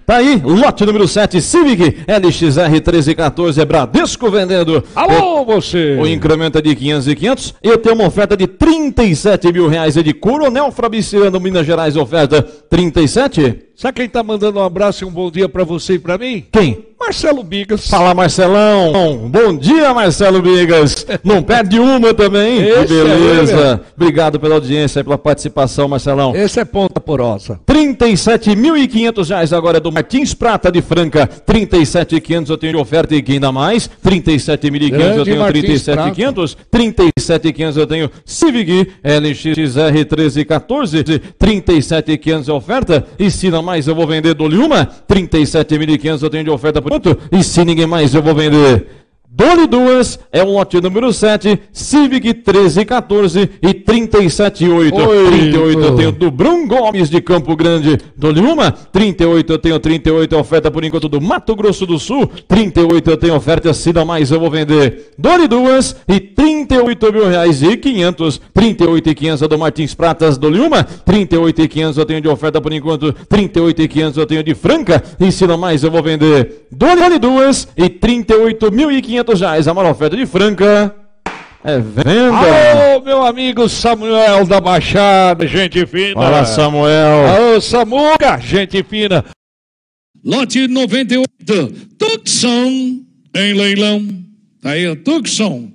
Tá aí, lote número 7, Civic LXR 1314, é Bradesco vendendo. Alô, você! O incremento é de 500 e 500. Eu tenho uma oferta de 37 mil reais, é de Coronel Fabriciano, Minas Gerais, oferta 37. Sabe quem tá mandando um abraço e um bom dia pra você e pra mim? Quem? Marcelo Bigas. Fala, Marcelão. Bom dia, Marcelo Bigas. Não perde uma também. Esse que beleza. Obrigado pela audiência e pela participação, Marcelão. Esse é ponta porosa. 37.500 reais agora é do Martins Prata de Franca. 37.500 eu tenho de oferta e quem dá mais? 37.500 eu tenho 37.500. 37.500 eu tenho Civic LXR 1314. 37.500 é oferta. E se não mais eu vou vender, dou-lhe uma. 37.500 eu tenho de oferta por enquanto. E se ninguém mais eu vou vender. Dole duas, é o lote número 7, Civic 1314 e 37.8. 38 eu tenho do Brum Gomes de Campo Grande. Dole uma, 38 eu tenho 38, é oferta por enquanto do Mato Grosso do Sul. 38 eu tenho oferta, se não mais eu vou vender. Dole duas e 38 mil reais e 500. 38.500 é do Martins Pratas. Dole uma, 38.500 eu tenho de oferta por enquanto. 38.500 eu tenho de Franca e se não mais eu vou vender. Dole duas e 38.500 reais, a maior oferta de Franca é venda. Alô, meu amigo Samuel da Baixada, gente fina. Fala, Samuel. Alô, Samuca, gente fina. Lote 98, Tucson em leilão. Tá aí, Tucson.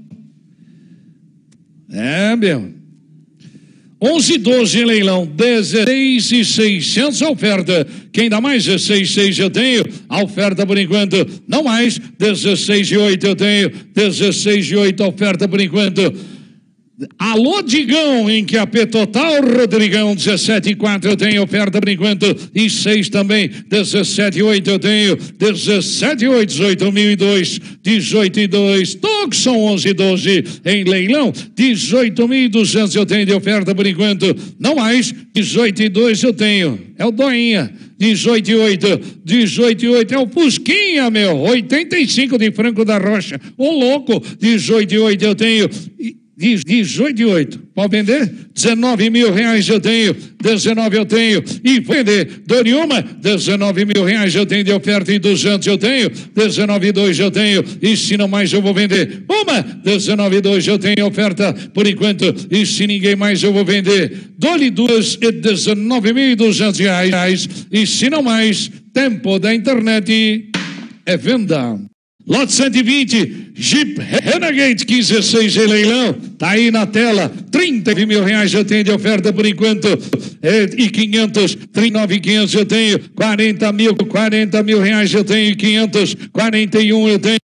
É, meu. 11,12 em leilão, 16.600 a oferta. Quem dá mais? 16.600 eu tenho. A oferta por enquanto, não mais. 16.800 eu tenho. 16.800 a oferta por enquanto. Alô, Digão, em que a P total, Rodrigão, 17.4 eu tenho, oferta por enquanto, e 6 também, 17.8 eu tenho, 17.8, 18.002, 18.2, Tucson 11.12 em leilão, 18.200 eu tenho de oferta por enquanto, não mais, 18.2 eu tenho, é o Doinha, 18.8, 18.8 é o Fusquinha, meu, 85 de Franco da Rocha, ô louco, 18.8 eu tenho, 18.8, pode vender? 19 mil reais eu tenho, 19 eu tenho, e vender, dou-lhe uma, 19 mil reais eu tenho de oferta e 200 eu tenho, 19.2 eu tenho, e se não mais eu vou vender, uma, 19.2 eu tenho oferta por enquanto, e se ninguém mais eu vou vender, dou-lhe duas e 19.200 reais, e se não mais, tempo da internet é venda. Lote 120, Jeep Renegade 15.6 em leilão, tá aí na tela, 30 mil reais eu tenho de oferta por enquanto, e 500, 39.500 eu tenho, 40 mil reais eu tenho, 500, 41 eu tenho.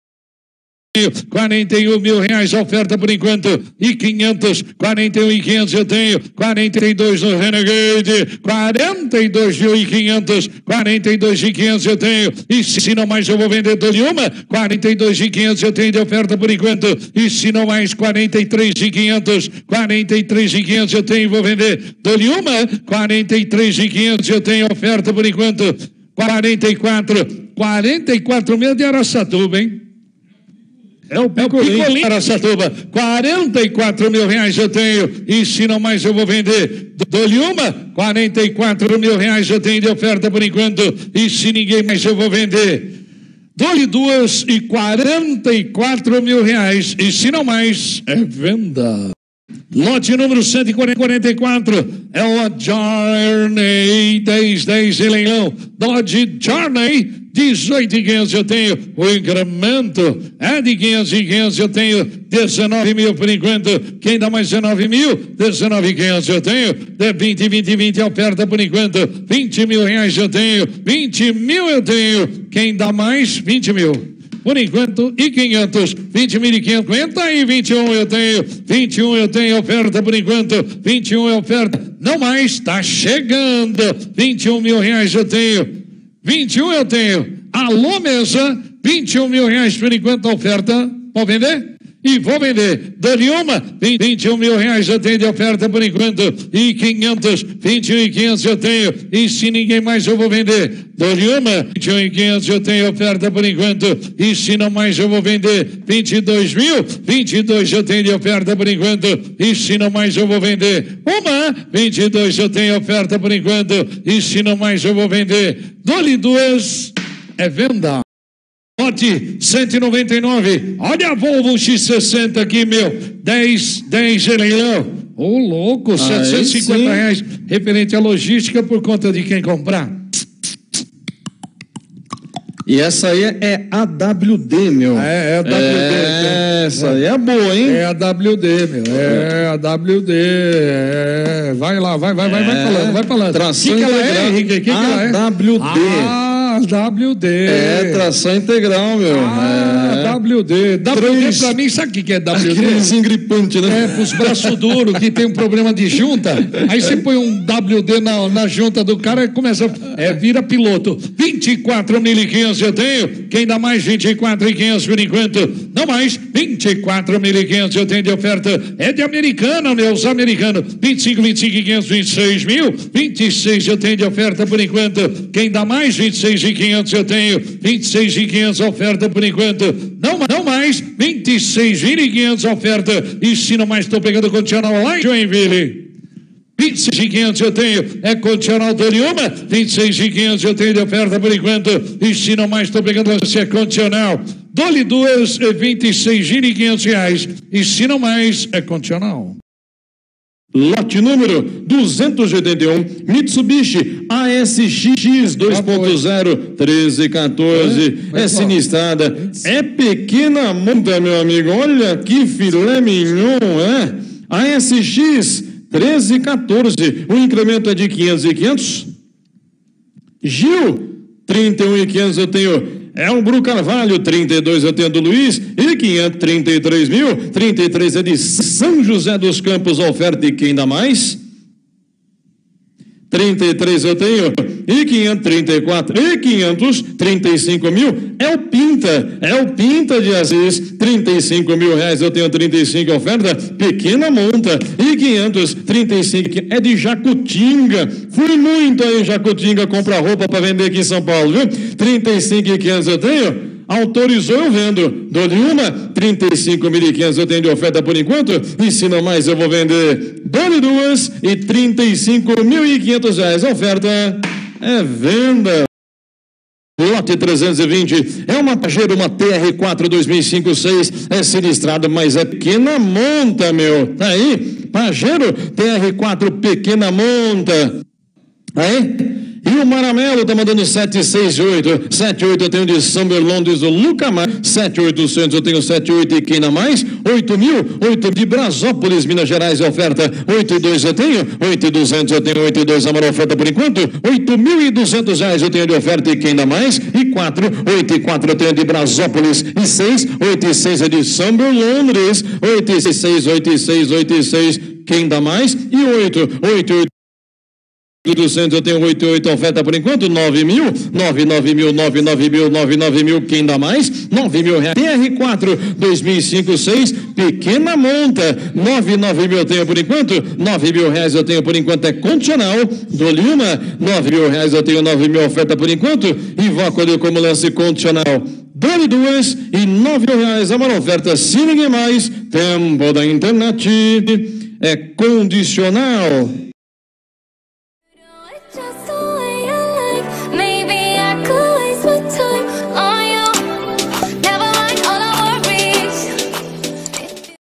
41 mil reais a oferta por enquanto, e 500, 41.500 eu tenho, 42 no Renegade, 42.500, 42.500 eu tenho, e se não mais eu vou vender, dou-lhe uma, 42.500 eu tenho de oferta por enquanto, e se não mais 43.500, 43.500 eu tenho e vou vender, dou-lhe uma, 43.500 eu tenho oferta por enquanto, 44 mil de Araçatuba, hein? É o Picolinho Araçatuba, 44 mil reais eu tenho, e se não mais eu vou vender, dou-lhe uma, 44 mil reais eu tenho de oferta por enquanto, e se ninguém mais eu vou vender, dou-lhe duas e 44 mil reais, e se não mais, é venda. Lote número 144 é o Journey 1010 em leilão, Dodge Journey 18.500 eu tenho, o incremento é de 500 eu tenho, 19 mil por enquanto, quem dá mais 19 mil, 19.500 eu tenho, de 20 a oferta por enquanto, 20 mil reais eu tenho, 20 mil eu tenho, quem dá mais, 20 mil. Por enquanto, e 500, 20.550 e 21 eu tenho, 21 eu tenho oferta por enquanto, 21 é oferta, não mais, está chegando, 21 mil reais eu tenho, 21 eu tenho, alô mesa, 21 mil reais por enquanto a oferta, pode vender? e vou vender. Dou-lhe uma, 21 mil reais eu tenho de oferta por enquanto, e 500, 21.500 eu tenho, e se ninguém mais eu vou vender. Dou-lhe uma, 21.500 eu tenho oferta por enquanto, e se não mais eu vou vender. 22 mil, 22 eu tenho de oferta por enquanto, e se não mais eu vou vender. Uma, 22 eu tenho oferta por enquanto, e se não mais eu vou vender. Dou-lhe duas, é venda. Lote 199, olha a Volvo X60 aqui, meu, 10 de leilão. Ô, louco, R$750, referente à logística por conta de quem comprar. E essa aí é AWD, meu. É AWD. Essa aí é boa, hein? É AWD, meu. É AWD. Vai lá, vai falando. Tração que ela integral. É, Henrique? Que ela é? AWD. AWD. É, tração integral, meu. AWD. WD pra mim, sabe o que é WD? Aqueles engripantes, né? É, pros braços duros, que tem um problema de junta. Aí você põe um WD na junta do cara e começa, vira piloto. 24.500 eu tenho. Quem dá mais? 24.500 por enquanto. Não mais, 24.500 eu tenho de oferta. É de americana, meus americanos. 25.500, 26 mil. 26 eu tenho de oferta por enquanto. Quem dá mais? 26.500 eu tenho. 26.500 oferta por enquanto. Não mais, 26.500 oferta. E se não mais, estou pegando condicional lá em Joinville. 26.500 eu tenho, é condicional do Liuma. 26.500 eu tenho de oferta por enquanto, e se não mais estou pegando você, é condicional. Dou-lhe duas, 26.500 reais, e se não mais, é condicional. Lote número 281, Mitsubishi ASX 2.0, 1314, é sinistrada, é pequena monta, meu amigo, olha que filé mignon, ASX 1314, o incremento é de 500 e 500. Gil, 31.500 eu tenho. Elbro Carvalho, 32 eu tenho do Luiz, e 533 mil, 33 é de São José dos Campos, oferta e quem dá mais? 33 eu tenho, e 534, e 535 mil, é o Pinta de Assis, 35 mil reais eu tenho, 35 oferta, pequena monta, e 535, é de Jacutinga, fui muito aí em Jacutinga, comprar roupa para vender aqui em São Paulo, viu? 35 e 500 eu tenho. Autorizou, eu vendo. Dou-lhe uma, 35.500 eu tenho de oferta por enquanto, e se não mais eu vou vender. Dou-lhe duas e 35.500 reais. A oferta é venda. Lote 320 é uma Pajero, uma TR4 2005-6, é sinistrado, mas é pequena monta, meu. Tá aí, Pajero TR4 pequena monta. Aí. E o Maramelo tá mandando 768. 78 eu tenho de São Berlondes, o Lucamar. 7800 eu tenho 78 e quem dá mais? 8.000. 8 de Brasópolis, Minas Gerais, é oferta. 82 eu tenho. 8.200 eu tenho. 82 a maior oferta por enquanto. 8.200 reais eu tenho de oferta e quem dá mais? E 4. 8 e 4 eu tenho de Brasópolis. E 6. 8 e 6 é de São Berlondes. 8 e 6, 8 e 6, 8 e 6. Quem dá mais? E 8. 8 e 200 eu tenho 88 oferta por enquanto, 9.000, 9 mil, quem dá mais? 9.000 reais. TR4 2005-6, pequena monta, 9 mil eu tenho por enquanto, 9.000 reais eu tenho por enquanto, é condicional. Dou-lhe uma, 9.000 reais eu tenho, 9.000 oferta por enquanto, e invoco como lance condicional. Dou-lhe duas e 9.000 reais a maior oferta, se ninguém mais, tempo da internet, é condicional.